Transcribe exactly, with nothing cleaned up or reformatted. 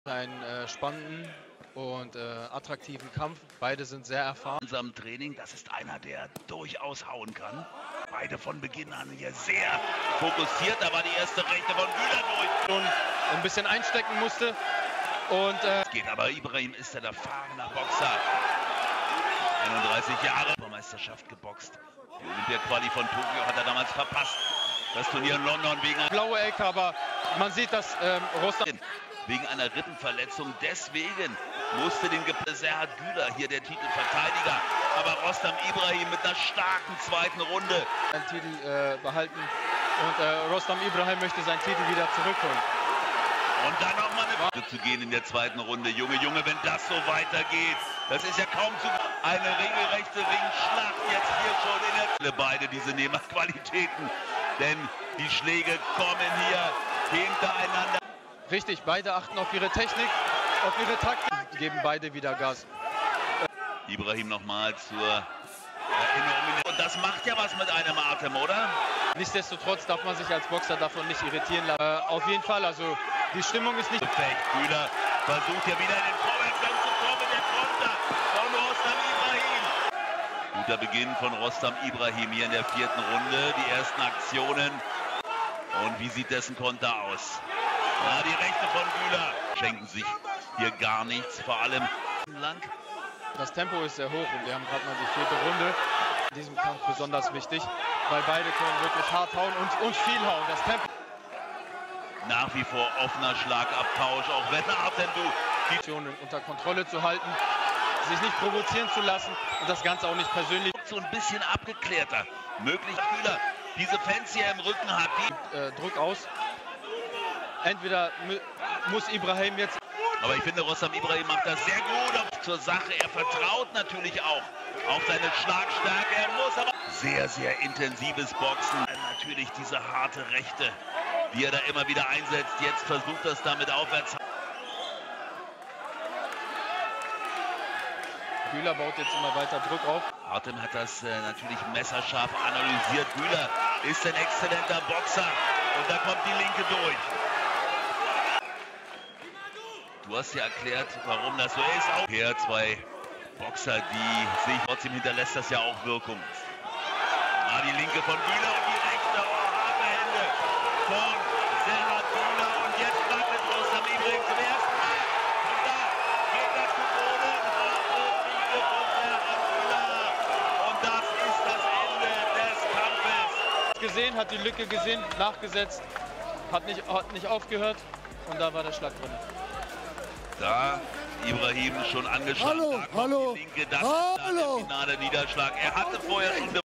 Einen äh, spannenden und äh, attraktiven Kampf. Beide sind sehr erfahren. In unserem Training, das ist einer, der durchaus hauen kann. Beide von Beginn an hier sehr fokussiert. Da war die erste Rechte von Güler durch. Und ein bisschen einstecken musste. Und äh, geht aber Ibrahim ist ein erfahrener Boxer. einunddreißig Jahre. Meisterschaft geboxt. Die Olympia-Quali von Tokio hat er damals verpasst. Das Turnier in London wegen blaue Ecke, aber man sieht, dass ähm, Rostam wegen einer Rippenverletzung. Deswegen musste den Serhat Güler hier der Titelverteidiger. Aber Rostam Ibrahim mit einer starken zweiten Runde. Den Titel äh, behalten und äh, Rostam Ibrahim möchte seinen Titel wieder zurückholen. Und dann nochmal eine Runde zu gehen in der zweiten Runde. Junge, Junge, wenn das so weitergeht, das ist ja kaum zu... Eine regelrechte Ringschlacht jetzt hier schon in der... Beide diese Nehmerqualitäten, denn die Schläge kommen hier hintereinander. Richtig, beide achten auf ihre Technik, auf ihre Taktik, geben beide wieder Gas. Ibrahim nochmal zur Erinnerung. Und das macht ja was mit einem Atem, oder? Nichtsdestotrotz darf man sich als Boxer davon nicht irritieren lassen. Äh, auf jeden Fall, also die Stimmung ist nicht... Güler versucht ja wieder in den Vorwärtsgang zu kommen, der Konter von Rostam Ibrahim. Guter Beginn von Rostam Ibrahim hier in der vierten Runde, die ersten Aktionen. Und wie sieht dessen Konter aus? Ja, die Rechte von Güler schenken sich hier gar nichts, vor allem lang. Das Tempo ist sehr hoch und wir haben gerade mal die vierte Runde. In diesem Kampf besonders wichtig, weil beide können wirklich hart hauen und, und viel hauen. Das Tempo. Nach wie vor offener Schlagabtausch, auch wenn Atem du die Situationen unter Kontrolle zu halten, sich nicht provozieren zu lassen und das Ganze auch nicht persönlich. So ein bisschen abgeklärter, möglich Güler diese Fans hier im Rücken hat. Die, äh, Druck aus. Entweder muss Ibrahim jetzt... Aber ich finde, Rostam Ibrahim macht das sehr gut zur Sache. Er vertraut natürlich auch auf seine Schlagstärke. Er muss aber... Sehr, sehr intensives Boxen. Natürlich diese harte Rechte, die er da immer wieder einsetzt. Jetzt versucht er es damit aufwärts. Güler baut jetzt immer weiter Druck auf. Atem hat das äh, natürlich messerscharf analysiert. Güler ist ein exzellenter Boxer. Und da kommt die Linke durch. Du hast ja erklärt, warum das so ist. Auch hier zwei Boxer, die sich trotzdem hinterlässt das ja auch Wirkung. Ah, die Linke von Güler und die rechte. Oh, harte Hände von Serhat Güler. Und jetzt wackelt Rostam Ibrahim zum ersten Mal. Und da geht er zu Boden. Harte Linke von Serhat Güler. Und das ist das Ende des Kampfes. Gesehen, hat die Lücke gesehen, nachgesetzt, hat nicht, hat nicht aufgehört und da war der Schlag drin. Da Ibrahim schon angeschlagen. Hallo, hallo, die Linke, das hallo. ist dann der finale Niederschlag. Er hatte vorher schon